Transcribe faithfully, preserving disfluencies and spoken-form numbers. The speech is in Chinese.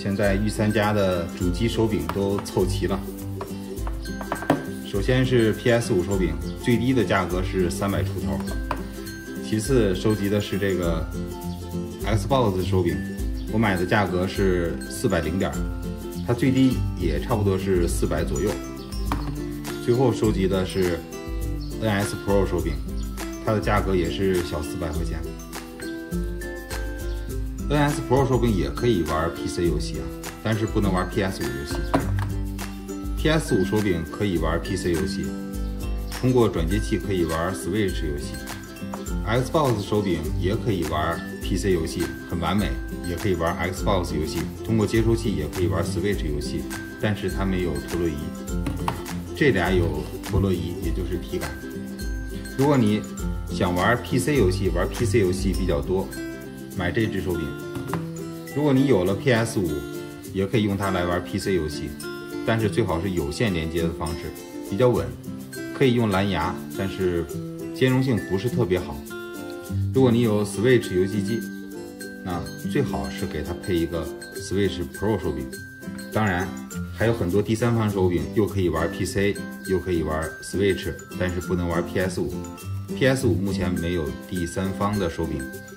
现在御三家的主机手柄都凑齐了。首先是 P S 五 手柄，最低的价格是三百出头。其次收集的是这个 Xbox 手柄，我买的价格是四百零点，它最低也差不多是四百左右。最后收集的是 N S Pro 手柄，它的价格也是小四百块钱。N S Pro 手柄也可以玩 P C 游戏啊，但是不能玩 P S 五 游戏。P S 五 手柄可以玩 P C 游戏，通过转接器可以玩 Switch 游戏。Xbox 手柄也可以玩 P C 游戏，很完美，也可以玩 Xbox 游戏，通过接收器也可以玩 Switch 游戏，但是它没有陀螺仪。这俩有陀螺仪，也就是体感。如果你想玩 P C 游戏，玩 P C 游戏比较多，买这只手柄。如果你有了 P S 五，也可以用它来玩 P C 游戏，但是最好是有线连接的方式，比较稳，可以用蓝牙，但是兼容性不是特别好。如果你有 Switch 游戏机，那最好是给它配一个 Switch Pro 手柄。当然还有很多第三方手柄，又可以玩 P C， 又可以玩 Switch， 但是不能玩 P S 五。 P S 五 目前没有第三方的手柄。